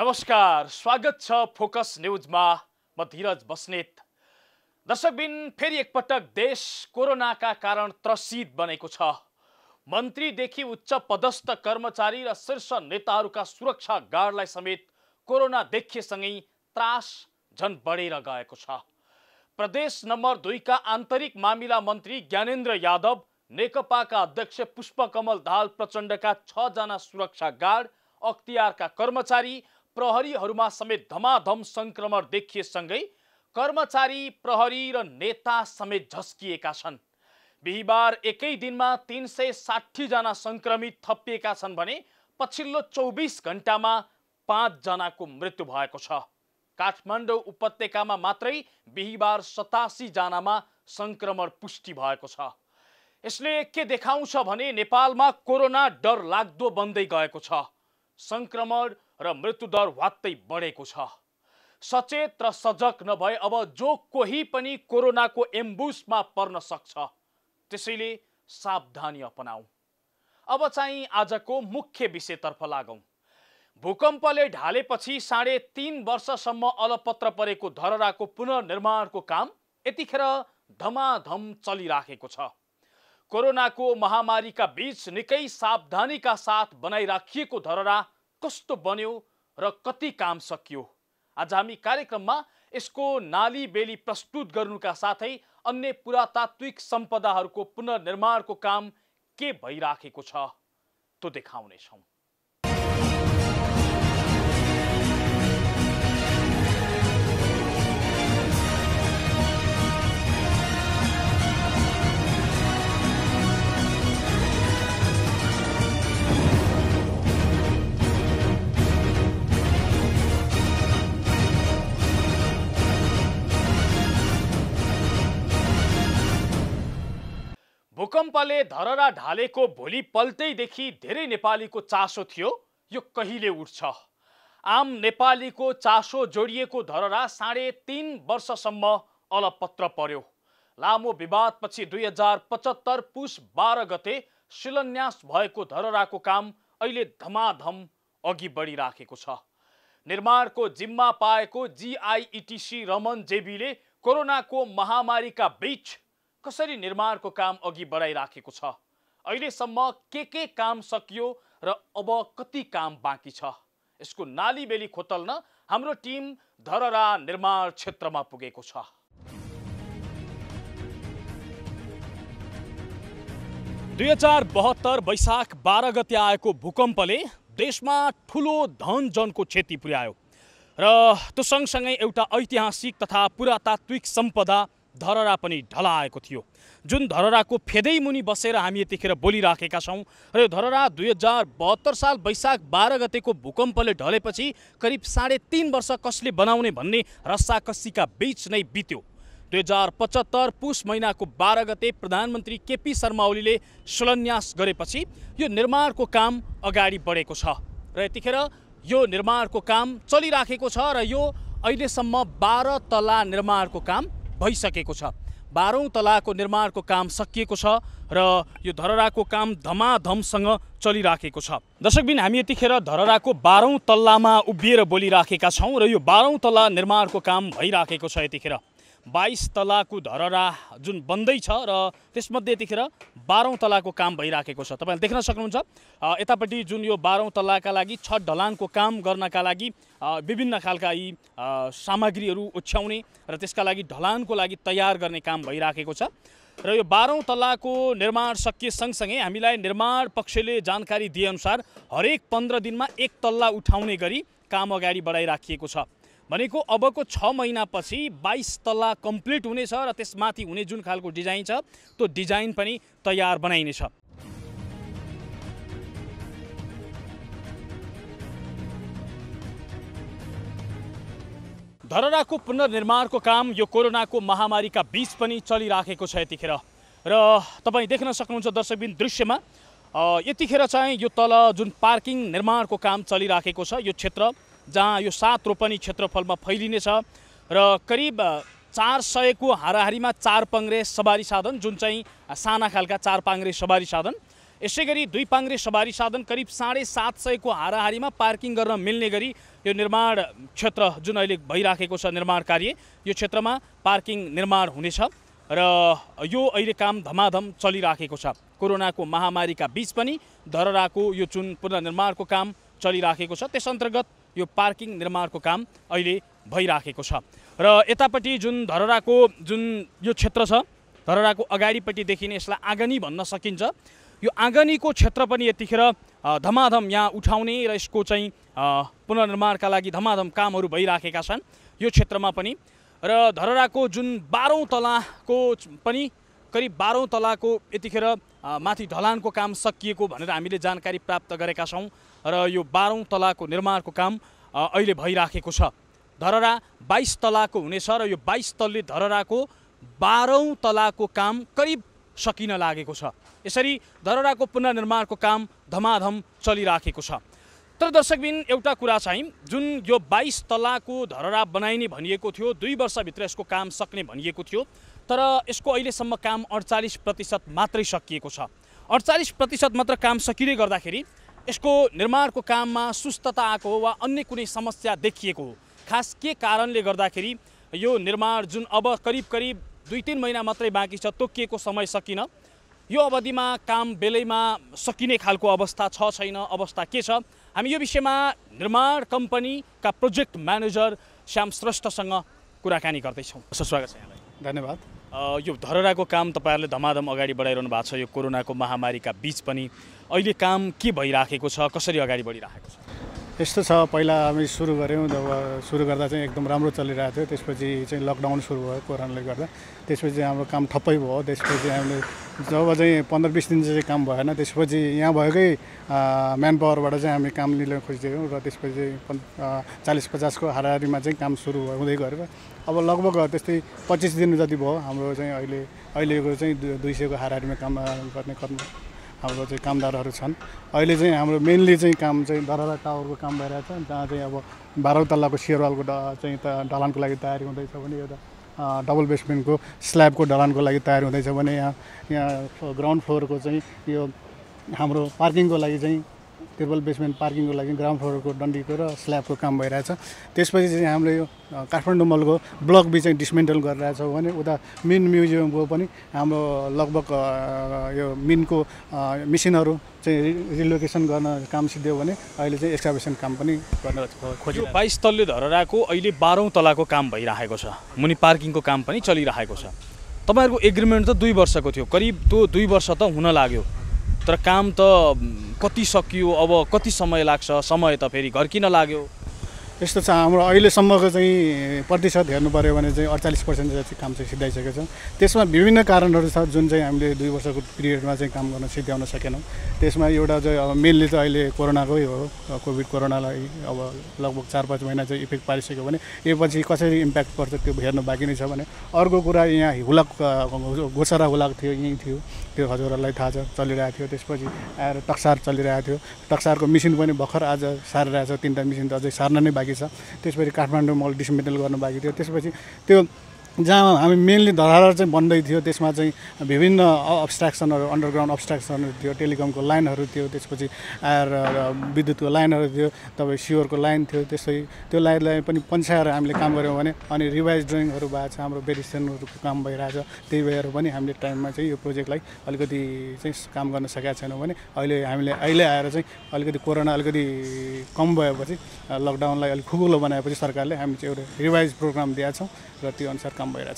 नमस्कार, स्वागत छ फोकस न्यूजमा। म धीरज बस्नेत। दर्शकबिन, फेरि एकपटक देश कोरोनाका कारण त्रसित बनेको छ। मन्त्रीदेखि उच्च पदस्थ कर्मचारी र शीर्ष नेताहरूका सुरक्षा गार्डलाई समेत कोरोना देखिएसँगै त्रास झन बढेर गएको छ। प्रदेश नम्बर 2 का आन्तरिक मामिला मन्त्री ज्ञानेन्द्र यादव, नेकपाका अध्यक्ष पुष्पकमल दाहाल प्रचण्डका 6 जना सुरक्षा गार्ड, अख्तियारका कर्मचारी, प्रहरीहरूमा समेत धमाधम संक्रमण देखिएसँगै कर्मचारी, प्रहरी र नेता समेत झस्किएका छन्। बिहीबार एकै दिनमा 360 जना संक्रमित थपिएका छन् भने पछिल्लो 24 घण्टामा 5 जनाको मृत्यु भएको छ। काठमाडौँ उपत्यकामा मात्रै बिहीबार 87 जनामा संक्रमण पुष्टि भएको छ। यसले के देखाउँछ भने नेपालमा कोरोना डर लाग्दो बन्दै गएको छ। संक्रमण र मृत्युदर वात्तै बढेको छ। सचेत र सजग नभए अब जो कोही पनि कोरोनाको एम्बुसमा पर्न सक्छ। त्यसैले सावधानी अपनाऊ। अब चाहिँ आजको मुख्य विषयतर्फ लागौं। भूकम्पले ढालेपछि 3.5 वर्षसम्म अलपत्र परेको धरहराको पुनर्निर्माणको काम यतिखेर धमाधम चलिराखेको छ। कोरोनाको महामारीका बीच निकै सावधानीका साथ बनाइराखिएको धरहरा कस्तो बन्यो र कति काम सकियो, आज हामी कार्यक्रममा यसको नाली बेली प्रस्तुत गर्नुका साथै अन्य पुरातात्विक सम्पदाहरूको पुनर्निर्माणको काम के भइराखेको छ त्यो देखाउनेछौँ। भूकम्पले धरहरा ढालेको भोलि पल्टैदेखि धेरै नेपालीको चासो थियो, यो कहिले उठ्छ। आम नेपालीको चासो जोडिएको धरहरा 3.5 वर्षसम्म अलपत्र पर्यो। लामो विवादपछि 2075 पुस 12 गते शिलान्यास भएको धरहराको काम अहिले धमाधम अघि बढिराखेको छ। निर्माणको जिम्मा पाएको GIETC रमन जेबीले कोरोनाको महामारीका बीच कसरी निर्माणको काम अघि बढाइराखेको छ, अहिलेसम्म के काम सकियो र अब कति काम बाँकी छ, यसको नाली बेली खोतल्न हाम्रो टिम धरहरा निर्माण क्षेत्रमा पुगेको छ। वैशाख 12 गते आएको भूकम्पले देशमा ठुलो धनजनको क्षति पुर्यायो र त्यो सँगसँगै एउटा ऐतिहासिक तथा पुरातात्विक सम्पदा धरहरा पनि ढलाएको थियो, जुन धरहराको फेदै मुनि बसेर हामी यतिखेर बोलिराखेका छौँ। र यो धरहरा 2072 साल वैशाख 12 गतेको भूकम्पले ढलेपछि करिब 3.5 वर्ष कसले बनाउने भन्ने रस्साकस्सीका बीच नै बित्यो। 2075 पुस महिनाको 12 गते प्रधानमन्त्री KP शर्मा ओलीले शिलान्यास गरेपछि यो निर्माणको काम अगाडि बढेको छ र यतिखेर यो निर्माणको काम चलिराखेको छ र यो अहिलेसम्म 12 तला निर्माणको काम भइसकेको छ। 12औं तलाको निर्माणको काम सकिएको छ र यो धरहराको काम धमाधमसँग चलिराखेको छ। दर्शकबिन, हामी यतिखेर धरहराको 12औं तल्लामा उभिएर बोलिराखेका छौँ र यो 12औं तला निर्माणको काम भइराखेको छ। यतिखेर 22 तलाको धरहरा जुन बन्दैछ र त्यसमध्ये यतिखेर 12औं तलाको काम भइराखेको छ। तपाईले देख्न सक्नुहुन्छ यतापट्टि जुन यो 12औं तलाका लागि छत ढलानको काम गर्नका लागि विभिन्न खालका यी सामग्रीहरू ओछ्याउने र त्यसका लागि ढलानको लागि तयार गर्ने काम भइराखेको छ। र यो 12औं तलाको निर्माण सकिए सँगसँगै हामीलाई निर्माण पक्षले जानकारी दिएअनुसार हरेक 15 दिनमा 1 तल्ला उठाउने गरी काम अगाडि बढाइराखिएको छ। भनेको अबको 6 महिनापछि 22 तल्ला कम्प्लिट हुनेछ र त्यसमाथि हुने जुन खालको डिजाइन छ त्यो डिजाइन पनि तयार बनाइनेछ। धरहराको पुनर्निर्माणको काम यो कोरोनाको महामारीका बीच पनि चलिराखेको छ यतिखेर र तपाईँ देख्न सक्नुहुन्छ दर्शकबिन दृश्यमा यतिखेर चाहिँ यो तल जुन पार्किङ निर्माणको काम चलिराखेको छ यो क्षेत्र जहाँ यो 7 रोपनी क्षेत्रफलमा फैलिनेछ र करिब 400 को हाराहारीमा 4 पाङ्ग्रे सवारी साधन जुन चाहिँ साना खालका 4 पाङ्ग्रे सवारी साधन यसैगरी दुई पाङ्ग्रे सवारी साधन करिब 750 को हाराहारीमा पार्किङ गर्न मिल्ने गरी यो निर्माण क्षेत्र जुन अहिले भइराखेको छ निर्माण कार्य, यो क्षेत्रमा पार्किङ निर्माण हुनेछ र यो अहिले काम धमाधम चलिराखेको छ। कोरोनाको महामारीका बीच पनि धरहराको यो जुन पुनर्निर्माणको काम चलिराखेको छ त्यस अन्तर्गत यो पार्किङ निर्माणको काम अहिले भइराखेको छ र यतापट्टि जुन धरहराको जुन यो क्षेत्र छ, धरहराको अगाडिपट्टि देखिने यसलाई आँगनी भन्न सकिन्छ। यो आँगनीको क्षेत्र पनि यतिखेर धमाधम यहाँ उठाउने र यसको चाहिँ पुनर्निर्माणका लागि धमाधम कामहरू भइराखेका छन् यो क्षेत्रमा पनि। र धरहराको जुन 12औं तलाको पनि करिब 12औं तलाको यतिखेर माथि ढलानको काम सकिएको भनेर हामीले जानकारी प्राप्त गरेका छौँ र यो 12औं तलाको निर्माणको काम अहिले भइराखेको छ। धरहरा 22 तलाको हुनेछ र यो 22 तल्ले धरहराको 12औं तलाको काम करिब सकिन लागेको छ। यसरी धरहराको पुनर्निर्माणको काम धमाधम चलिराखेको छ। तर दर्शकबिन एउटा कुरा चाहिँ जुन यो 22 तलाको धरहरा बनाइने भनिएको थियो, 2 वर्षभित्र यसको काम सक्ने भनिएको थियो, तर यसको अहिलेसम्म काम 48% मात्रै सकिएको छ। 48% मात्र काम सकिँदै गर्दाखेरि यसको निर्माणको काममा सुस्तता आएको हो वा अन्य कुनै समस्या देखिएको हो। खास के कारणले गर्दाखेरि यो निर्माण जुन अब करिब 2-3 महिना मात्रै बाँकी छ, तोकिएको समय सकिन, यो अवधिमा काम बेलैमा सकिने खालको अवस्था छ छैन, अवस्था के छ, हामी यो विषयमा निर्माण कम्पनीका प्रोजेक्ट म्यानेजर श्याम श्रेष्ठसँग कुराकानी गर्दैछौँ। स्वागत छ यहाँलाई। धन्यवाद। यो धरहराको काम तपाईँहरूले धमाधम अगाडि बढाइरहनु भएको छ। यो कोरोनाको महामारीका बीच पनि अहिले काम के भइराखेको छ, कसरी अगाडि बढिराखेको छ? यस्तो छ, पहिला हामी सुरु गऱ्यौँ, जब सुरु गर्दा चाहिँ एकदम राम्रो चलिरहेको थियो। त्यसपछि चाहिँ लकडाउन सुरु भयो कोरोनाले गर्दा। त्यसपछि चाहिँ हाम्रो काम ठप्पै भयो। त्यसपछि हामीले जब चाहिँ 15-20 दिन चाहिँ काम भएन, त्यसपछि यहाँ भएकै म्यान पावरबाट चाहिँ हामी काम लिन खोजिदियौँ र त्यसपछि 40-50 को हाराहारीमा चाहिँ काम सुरु हुँदै गएर अब लगभग त्यस्तै 25 दिन जति भयो हाम्रो चाहिँ अहिलेको चाहिँ 200 को हाराहारीमा काम गर्ने हाम्रो चाहिँ कामदारहरू छन्। अहिले चाहिँ हाम्रो मेनली चाहिँ काम चाहिँ धरहरा टावरको काम भइरहेको छ, जहाँ चाहिँ अब 12औं तल्लाको सेयरवालको चाहिँ ढलानको लागि तयारी हुँदैछ भने, एउटा डबल बेसमेन्टको स्ल्याबको ढलानको लागि तयारी हुँदैछ भने, यहाँ ग्राउन्ड फ्लोरको चाहिँ यो हाम्रो पार्किङको लागि चाहिँ ट्रिपल बेसमेन्ट पार्किङको लागि ग्राउन्ड फ्लोरको डन्डीको र स्ल्याबको काम भइरहेछ। त्यसपछि चाहिँ हामीले यो काठमाडौँ मलको ब्लक बी चाहिँ डिसमेन्टल गरिरहेछौँ भने उता मिन म्युजियमको पनि हाम्रो लगभग यो मिनको मिसिनहरू चाहिँ रिलोकेसन गर्न काम सिद्धियो भने अहिले चाहिँ एक्सकाभेसन काम पनि गर्न खोजियो। 22 तल्ले धरहराको अहिले 12औं तलाको काम भइरहेको छ, मुनि पार्किङको काम पनि चलिरहेको छ। तपाईँहरूको एग्रिमेन्ट त 2 वर्षको थियो, करिब त्यो 2 वर्ष त हुन लाग्यो, तर काम त कति सकियो, अब कति समय लाग्छ, समय त फेरि घर्किन लाग्यो। यस्तो छ, हाम्रो अहिलेसम्मको चाहिँ प्रतिशत हेर्नु पऱ्यो भने चाहिँ 48% जति काम चाहिँ सिद्धाइसकेको छ। त्यसमा विभिन्न कारणहरू छ जुन चाहिँ हामीले 2 वर्षको पिरियडमा चाहिँ काम गर्न सिद्ध्याउन सकेनौँ। त्यसमा एउटा चाहिँ अब मेनली त अहिले कोरोनाकै हो। कोभिड कोरोनालाई अब लगभग 4-5 महिना चाहिँ इफेक्ट पारिसक्यो भने यो पछि कसरी इम्प्याक्ट पर्छ त्यो हेर्नु बाँकी नै छ भने, अर्को कुरा यहाँ हुलाक गोचरा हुलाक थियो, यहीँ थियो, त्यो हजुरहरूलाई थाहा छ, चलिरहेको थियो। त्यसपछि आएर टक्सार चलिरहेको थियो, टक्सारको मिसिन पनि भर्खर आज सारिरहेको छ, 3टा मिसिन त अझै सार्न नै बाँकी छ। त्यसपछि काठमाडौँ मल डिसमेन्टल गर्न बाँकी थियो। त्यसपछि त्यो जहाँ हामी मेनली धरहरा चाहिँ बन्दै थियो त्यसमा चाहिँ विभिन्न अब्स्ट्राक्सनहरू, अन्डरग्राउन्ड अब्स्ट्राक्सनहरू थियो, टेलिकमको लाइनहरू थियो, त्यसपछि आएर विद्युतको लाइनहरू थियो, तपाईँ सिवरको लाइन थियो। त्यसै त्यो लाइनलाई पनि पन्छाएर हामीले काम गऱ्यौँ भने अनि रिभाइज ड्रइङहरू भएको छ, हाम्रो बेरिस्टेनहरूको काम भइरहेछ। त्यही भएर पनि हामीले टाइममा चाहिँ यो प्रोजेक्टलाई अलिकति चाहिँ काम गर्न सकेका छैनौँ भने अहिले आएर चाहिँ अलिकति कोरोना अलिकति कम भएपछि लकडाउनलाई अलिक खुकुलो बनाएपछि सरकारले हामी चाहिँ एउटा रिभाइज प्रोग्राम दिएका छौँ र त्यो अनुसार काम भइरहेछ।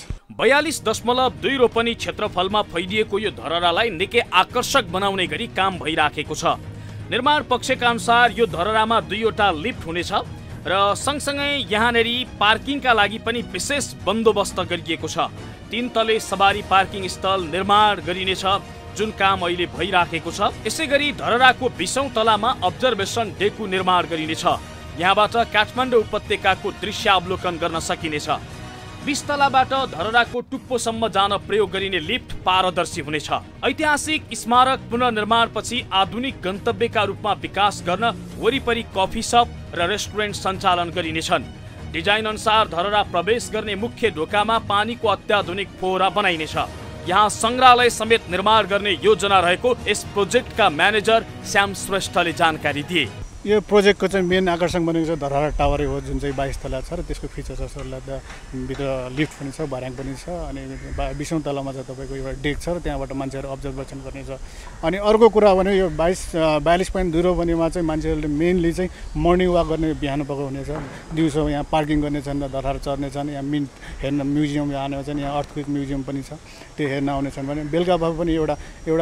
42.2 रोपनी क्षेत्रफलमा फैलिएको यो धरहरालाई निकै आकर्षक बनाउने गरी काम भइराखेको छ। निर्माण पक्षका अनुसार यो धरहरामा 2वटा लिफ्ट हुनेछ र सँगसँगै यहाँनेरि पार्किङका लागि पनि विशेष बन्दोबस्त गरिएको छ। 3 तले सवारी पार्किङ स्थल निर्माण गरिनेछ, जुन काम अहिले भइराखेको छ। यसैगरी धरहराको 20औं तलामा अब्जर्भेसन डेकु निर्माण गरिनेछ। यहाँबाट काठमाडौँ उपत्यकाको दृश्यावलोकन गर्न सकिनेछ। 20 तलाबाट धरहराको टुप्पोसम्म जान प्रयोग गरिने लिफ्ट पारदर्शी हुनेछ। ऐतिहासिक स्मारक पुनर्निर्माणपछि आधुनिक गन्तव्यका रूपमा विकास गर्न वरिपरि कफी सप र रेस्टुरेन्ट सञ्चालन गरिनेछन्। डिजाइन अनुसार धरहरा प्रवेश गर्ने मुख्य ढोकामा पानीको अत्याधुनिक फोहरा बनाइनेछ। यहाँ संग्रहालय समेत निर्माण गर्ने योजना रहेको यस प्रोजेक्टका म्यानेजर श्याम श्रेष्ठले जानकारी दिए। यो प्रोजेक्टको चाहिँ मेन आकर्षण भनेको चाहिँ धरहरा टावरै हो, जुन चाहिँ 22 तला छ र त्यसको फिचर्सहरूलाई भित्र लिफ्ट पनि छ, भर्याङ पनि छ, अनि 20औं तलामा चाहिँ तपाईँको एउटा डेक छ र त्यहाँबाट मान्छेहरू अब्जर्भेसन गर्ने छ। अनि अर्को कुरा भने यो 42.0 भनेमा चाहिँ मान्छेहरूले मेनली चाहिँ मर्निङ वाक गर्ने बिहान पख हुनेछ, दिउँसो यहाँ पार्किङ गर्नेछन्, धरहरा चढ्नेछन्, यहाँ हेर्न म्युजियम आउनेछन्, यहाँ अर्थक्वेक म्युजियम पनि छ त्यो हेर्न आउनेछन् भने बेलुका भए पनि एउटा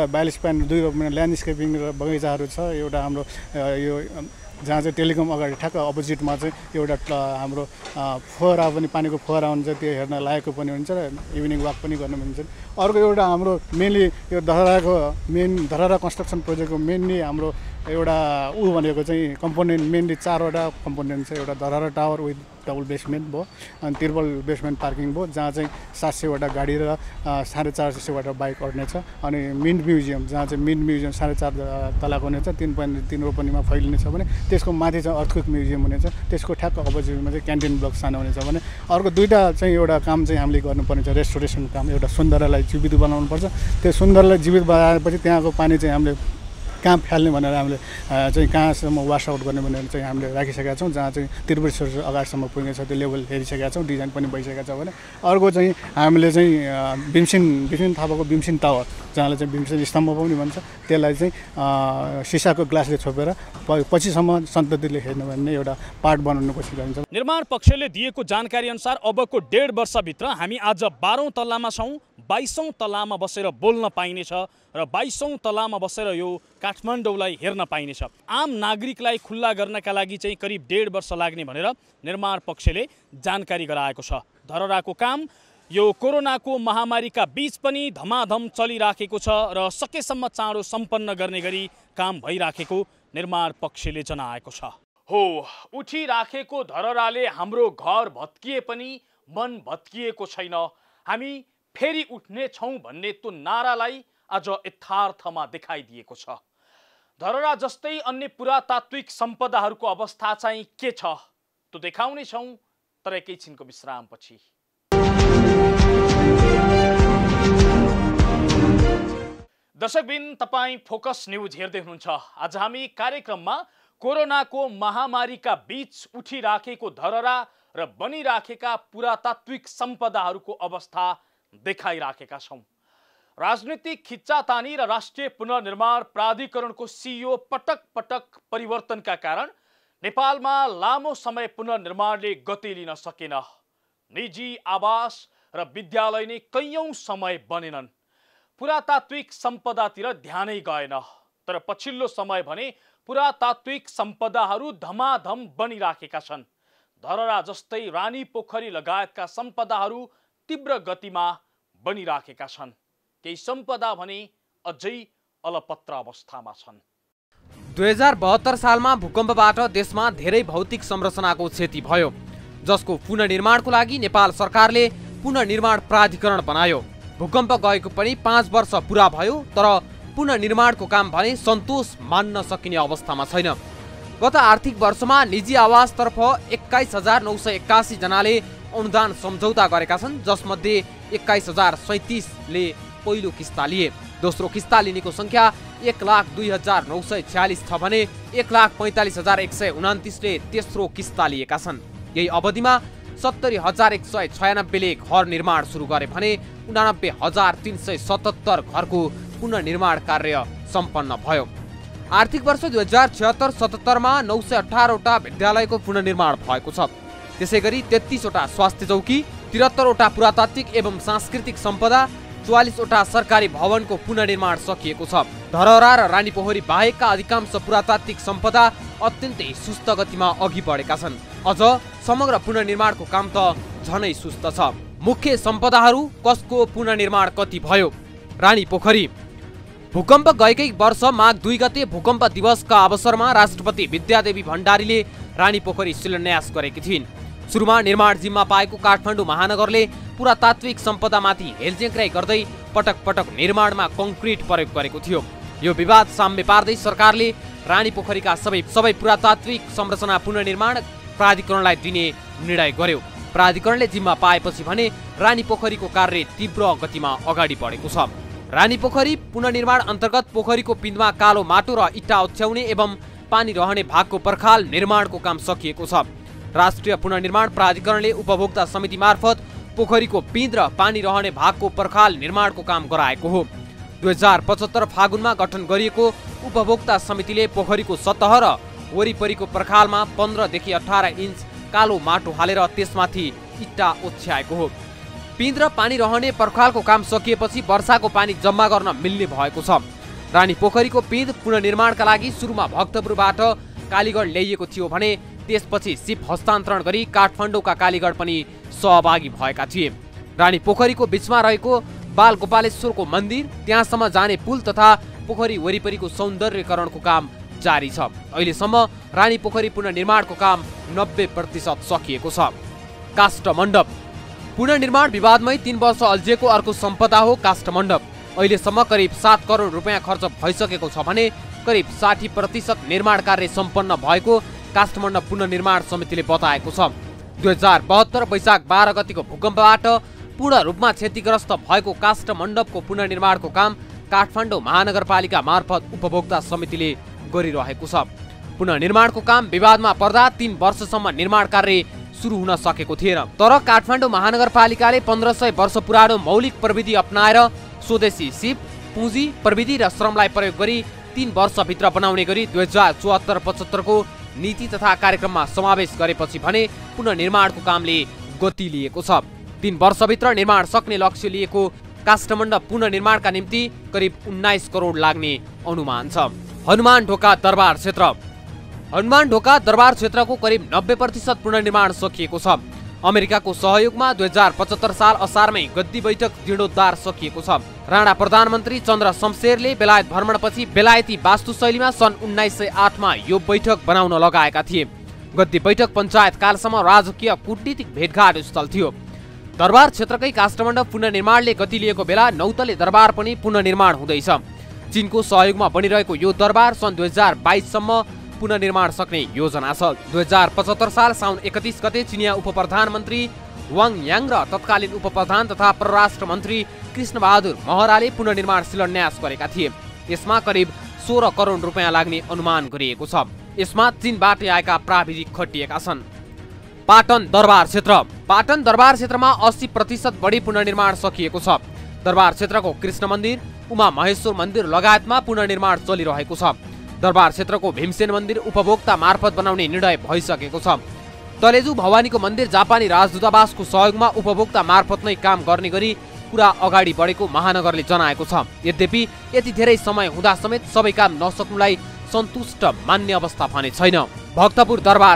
42.2 ल्यान्डस्केपिङ र बगैँचाहरू छ। एउटा हाम्रो यो जहाँ चाहिँ टेलिकम अगाडि ठ्याक्क अपोजिटमा चाहिँ एउटा हाम्रो फोहरा पनि, पानीको फोहरा हुन्छ, त्यो हेर्न लायकको पनि हुन्छ र इभिनिङ वाक पनि गर्न मिल्छ। अर्को एउटा हाम्रो मेनली यो धरहरा कन्स्ट्रक्सन प्रोजेक्टको मेनली हाम्रो एउटा भनेको चाहिँ कम्पोनेन्ट मेनली 4वटा कम्पोनेन्ट छ। एउटा धरहरा टावर विथ डबल बेसमेन्ट भयो, अनि ट्रिपल बेसमेन्ट पार्किङ भयो, जहाँ चाहिँ 700वटा गाडी र 450वटा बाइक अड्नेछ। अनि मिन्ट म्युजियम, जहाँ चाहिँ मिन्ट म्युजियम 4.5 तलाको हुनेछ, 3.3 रोपनीमा फैलिनेछ भने त्यसको माथि चाहिँ अर्थक्वेक म्युजियम हुनेछ, त्यसको ठ्याक्क अपोजिटमा चाहिँ क्यान्टिन ब्लक सानो हुनेछ भने। अर्को दुईवटा चाहिँ एउटा काम चाहिँ हामीले गर्नुपर्ने छ, रेस्टोरेसन काम। एउटा सुन्दरलाई जीवित बनाउनुपर्छ, त्यो सुन्दरलाई जीवित बनाएपछि त्यहाँको पानी चाहिँ हामीले कहाँ फाल्ने भनेर हामीले चाहिँ कहाँसम्म वास आउट गर्ने भनेर चाहिँ हामीले राखिसकेका छौँ, जहाँ चाहिँ त्रिपुरेश्वर अगाडिसम्म पुगेको छ, त्यो लेभल हेरिसकेका छौँ, डिजाइन पनि भइसकेको छ भने। अर्को चाहिँ हामीले चाहिँ भीमसेन थापाको भीमसेन टावर, जहाँलाई चाहिँ भीमसेन स्तम्भ पनि भन्छ, त्यसलाई चाहिँ सिसाको ग्लासले छोपेर पछिसम्म सन्ततिले हेर्नु भन्ने एउटा पार्ट बनाउनु कोसिस गरिन्छ। निर्माण पक्षले दिएको जानकारी अनुसार अबको 1.5 वर्षभित्र हामी आज 12औं तलामा छौँ, 22औं तलामा बसेर बोल्न पाइनेछ र 22औं तलामा बसेर यो काठमाडौँलाई हेर्न पाइनेछ। आम नागरिकलाई खुल्ला गर्नका लागि चाहिँ करिब 1.5 वर्ष लाग्ने भनेर निर्माण पक्षले जानकारी गराएको छ। धरहराको काम यो कोरोनाको महामारीका बीच पनि धमाधम चलिराखेको छ र सकेसम्म चाँडो सम्पन्न गर्ने गरी काम भइराखेको निर्माण पक्षले जनाएको छ। हो, उठिराखेको धरहराले हाम्रो घर भत्किए पनि मन भत्किएको छैन, हामी फेरि उठ्ने छौँ भन्ने त्यो नारालाई आज यथार्थमा देखाइदिएको छ। धरहरा जस्तै अन्य पुरातात्विक सम्पदाहरूको अवस्था चाहिँ के छ त्यो देखाउने छौँ, तर एकैछिनको विश्रामपछि। दर्शकबिन, तपाईँ फोकस न्युज हेर्दै हुनुहुन्छ। आज हामी कार्यक्रममा कोरोनाको महामारीका बीच उठिराखेको धरहरा र बनिराखेका पुरातात्विक सम्पदाहरूको अवस्था देखाइराखेका छौँ। राजनीतिक खिच्चातानी र राष्ट्रिय पुनर्निर्माण प्राधिकरणको CEO पटक पटक परिवर्तनका कारण नेपालमा लामो समय पुनर्निर्माणले गति लिन सकेन। निजी आवास र विद्यालय नै कैयौं समय बनेनन्, पुरातात्विक सम्पदातिर ध्यानै गएन। तर पछिल्लो समय भने पुरातात्विक सम्पदाहरू धमाधम बनिराखेका छन्। धरहरा जस्तै रानी पोखरी लगायतका सम्पदाहरू तीव्र गतिमा बनिराखेका छन्। केही सम्पदा भने अझै अलपत्र अवस्थामा छन्। 2072 सालमा भूकम्पबाट देशमा धेरै भौतिक संरचनाको क्षति भयो, जसको पुनर्निर्माणको लागि नेपाल सरकारले पुनर्निर्माण प्राधिकरण बनायो। भूकम्प गएको पनि 5 वर्ष पुरा भयो, तर पुनर्निर्माणको काम भने सन्तोष मान्न सकिने अवस्थामा छैन। गत आर्थिक वर्षमा निजी आवासतर्फ 21,981 जनाले अनुदान सम्झौता गरेका छन्, जसमध्ये 21,037ले पहिलो किस्ता लिए। दोस्रो किस्ता लिनेको संख्या 1,02,946 छ भने 1,45,129ले तेस्रो किस्ता लिएका छन्। यही अवधिमा 70,196ले घर निर्माण सुरु गरे भने 89,377 घरको पुनर्निर्माण कार्य सम्पन्न भयो। आर्थिक वर्ष 2076-77 मा 918वटा विद्यालयको पुनर्निर्माण भएको छ। त्यसैगरी 33वटा स्वास्थ्य चौकी, 73वटा पुरातात्विक एवं सांस्कृतिक सम्पदा, 44वटा सरकारी भवनको पुनर्निर्माण सकिएको छ। धरहरा र रानीपोखरी बाहेकका अधिकांश पुरातात्विक सम्पदा अत्यन्तै सुस्त गतिमा अघि बढेका छन्। अझ समग्र पुनर्निर्माणको काम त झनै सुस्त छ। मुख्य सम्पदाहरू कसको पुनर्निर्माण कति भयो? रानीपोखरी भूकम्प गएकै वर्ष माघ 2 गते भूकम्प दिवसका अवसरमा राष्ट्रपति विद्यादेवी भण्डारीले रानीपोखरी शिलान्यास गरेकी थिइन्। सुरुमा निर्माण जिम्मा पाएको काठमाडौँ महानगरले पुरातात्विक सम्पदामाथि हेलचेक्राइ गर्दै पटक पटक निर्माणमा कङ्क्रिट प्रयोग गरेको थियो। यो विवाद साम्य पार्दै सरकारले रानीपोखरीका सबै पुरातात्विक संरचना पुनर्निर्माण प्राधिकरणलाई दिने निर्णय गर्यो। प्राधिकरणले जिम्मा पाएपछि भने रानीपोखरीको कार्य तीव्र गतिमा अगाडि बढेको छ। रानीपोखरी पुनर्निर्माण अन्तर्गत पोखरीको पिँधमा कालो माटो र इट्टा ओछ्याउने एवं पानी रहने भागको पर्खाल निर्माणको काम सकिएको छ। राष्ट्रिय पुनर्निर्माण प्राधिकरणले उपभोक्ता समिति मार्फत पोखरीको पिँध र पानी रहने भागको पर्खाल निर्माणको काम गराएको हो। 2075 फागुनमा गठन गरिएको उपभोक्ता समितिले पोखरीको सतह र वरिपरिको पर्खालमा 15 देखि 18 इन्च कालो माटो हालेर त्यसमाथि इट्टा ओछ्याएको हो। पिँध र पानी रहने पर्खालको काम सकिएपछि वर्षाको पानी जम्मा गर्न मिल्ने भएको छ। रानीपोखरीको पिँध पुनर्निर्माणका लागि सुरुमा भक्तपुरबाट कालीगढ ल्याइएको थियो भने त्यसपछि सिप हस्तान्तरण गरी काठमाडौँका कालीगढ पनि सहभागी भएका थिए। रानीपोखरीको बीचमा रहेको बालगोपालेश्वरको मन्दिर, त्यहाँसम्म जाने पुल तथा पोखरी वरिपरिको सौन्दर्यकरणको काम जारी छ। अहिलेसम्म रानीपोखरी पुनर्निर्माणको काम 90% सकिएको छ। काष्ठमण्डप पुनर्निर्माण विवादमै 3 वर्ष अल्झिएको अर्को सम्पदा हो काष्ठमण्डप। अहिलेसम्म करिब 7 करोड रुपियाँ खर्च भइसकेको छ भने करिब 60% निर्माण कार्य सम्पन्न भएको काष्ठमण्डप पुनर्निर्माण समितिले बताएको छ। 2072 वैशाख 12 गतिको भूकम्पबाट पूर्ण रूपमा क्षतिग्रस्त भएको काष्ठमण्डपको पुनर्निर्माणको काम काठमाडौँ महानगरपालिका मार्फत उपभोक्ता समितिले गरिरहेको छ। पुनर्निर्माणको काम विवादमा पर्दा 3 वर्षसम्म निर्माण कार्य सुरु हुन सकेको थिएन। तर काठमाडौँ महानगरपालिकाले 1500 वर्ष पुरानो मौलिक प्रविधि अपनाएर स्वदेशी सिप, पुँजी, प्रविधि र श्रमलाई प्रयोग गरी 3 वर्षभित्र बनाउने गरी 2074-75 को नीति तथा कार्यक्रममा समावेश गरेपछि भने पुनर्निर्माणको कामले गति लिएको छ। 3 वर्षभित्र निर्माण सक्ने लक्ष्य लिएको काष्ठमण्डप पुनर्निर्माणका निम्ति करिब 19 करोड लाग्ने अनुमान छ। हनुमान ढोका दरबार क्षेत्र हनुमान ढोका दरबार क्षेत्रको करिब 90% पुनर्निर्माण सकिएको छ। अमेरिकाको सहयोगमा 2075 साल असारमै गद्दी बैठक जीर्णोद्धार सकिएको छ। राणा प्रधानमन्त्री चन्द्र शमशेरले बेलायत भ्रमणपछि बेलायती वास्तुशैलीमा सन् 1908 मा यो बैठक बनाउन लगाएका थिए। गद्दी बैठक पञ्चायत कालसम्म राजकीय कूटनीतिक भेटघाट स्थल थियो। दरबार क्षेत्रकै काष्ठमण्डप पुनर्निर्माणले गति लिएको बेला नौतले दरबार पनि पुनर्निर्माण हुँदैछ। चीनको सहयोगमा बनिरहेको यो दरबार सन् 2022 सम्म पुनर्निर्माण सक्ने योजना छ। 2075 साल साउन 31 गते चिनिया उपप्रधानमन्त्री वाङ याङ र तत्कालीन उपप्रधान तथा परराष्ट्र मन्त्री कृष्णबहादुर महराले पुनर्निर्माण शिलान्यास गरेका थिए। यसमा करिब 16 करोड रुपियाँ लाग्ने अनुमान गरिएको छ। यसमा चीनबाट आएका प्राविधिक खटिएका छन्। पाटन दरबार क्षेत्र पाटन दरबार क्षेत्रमा 80% बढी पुनर्निर्माण सकिएको छ। दरबार क्षेत्रको कृष्ण मन्दिर, उमा महेश्वर मन्दिर लगायतमा पुनर्निर्माण चलिरहेको छ। दरबार क्षेत्रको भीमसेन मन्दिर उपभोक्ता मार्फत बनाउने निर्णय भइसकेको छ। तलेजु भवानीको मन्दिर जापानी राजदूतावासको सहयोगमा उपभोक्ता मार्फत नै काम गर्ने गरी कुरा अगाडि बढेको महानगरले जनाएको छ। यद्यपि यति धेरै समय हुँदा समेत सबै काम नसक्नुलाई सन्तुष्ट मान्ने अवस्था भने छैन। भक्तपुर दरबार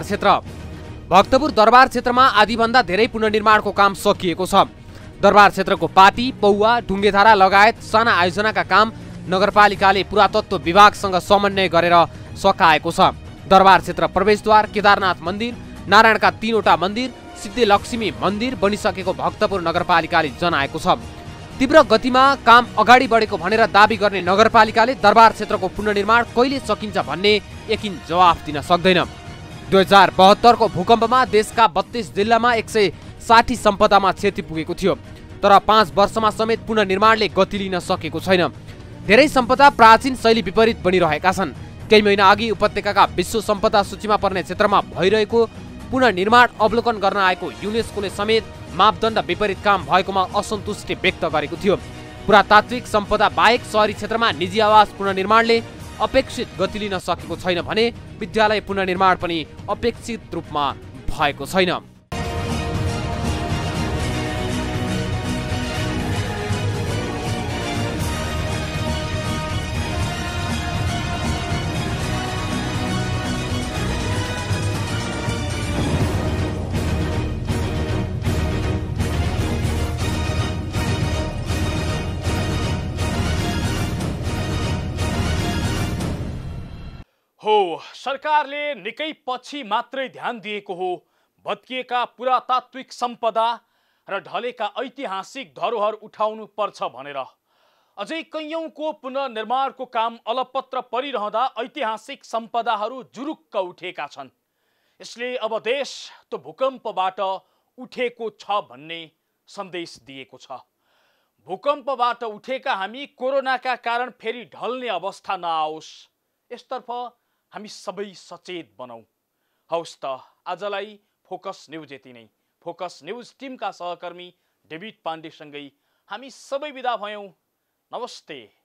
क्षेत्रमा आधीभन्दा धेरै पुनर्निर्माणको काम सकिएको छ। दरबार क्षेत्रको पाटी, पौवा, ढुङ्गेधारा लगायत साना आयोजनाका काम नगरपालिकाले पुरातत्व विभागसँग समन्वय गरेर सकाएको छ। दरबार क्षेत्र प्रवेशद्वार, केदारनाथ मन्दिर, नारायणका 3वटा मन्दिर, सिद्धिलक्ष्मी मन्दिर बनिसकेको भक्तपुर नगरपालिकाले जनाएको छ। तीव्र गतिमा काम अगाडि बढेको भनेर दाबी गर्ने नगरपालिकाले दरबार क्षेत्रको पुनर्निर्माण कहिले सकिन्छ भन्ने यकिन जवाफ दिन सक्दैन। 2072 को भूकम्पमा देशका 32 जिल्लामा 160 सम्पदामा क्षति पुगेको थियो। तर 5 वर्षमा समेत पुनर्निर्माणले गति लिन सकेको छैन। धेरै सम्पदा प्राचीन शैली विपरीत बनिरहेका छन्। केही महिना अघि उपत्यकाका विश्व सम्पदा सूचीमा पर्ने क्षेत्रमा भइरहेको पुनर्निर्माण अवलोकन गर्न आएको युनेस्कोले समेत मापदण्ड विपरीत काम भएकोमा असन्तुष्टि व्यक्त गरेको थियो। पुरातात्विक सम्पदा बाहेक शहरी क्षेत्रमा निजी आवास पुनर्निर्माणले अपेक्षित गति लिन सकेको छैन भने विद्यालय पुनर्निर्माण पनि अपेक्षित रूपमा भएको छैन। हो, सरकारले निकै पछि मात्रै ध्यान दिएको हो भत्किएका पुरातात्विक सम्पदा र ढलेका ऐतिहासिक धरोहर उठाउनु पर्छ भनेर। अझै कैयौंको पुनर्निर्माणको काम अलपत्र परिरहँदा ऐतिहासिक सम्पदाहरू जुरुक्क उठेका छन्। यसले अब देश त्यो भूकम्पबाट उठेको छ भन्ने सन्देश दिएको छ। भूकम्पबाट उठेका हामी कोरोनाका कारण फेरि ढल्ने अवस्था नआओस् यसतर्फ हामी सबै सचेत बनौँ। हौस् त आजलाई फोकस न्युज यति नै। फोकस न्युज टिमका सहकर्मी डेभिड पाण्डेसँगै हामी सबै बिदा भयौँ। नमस्ते।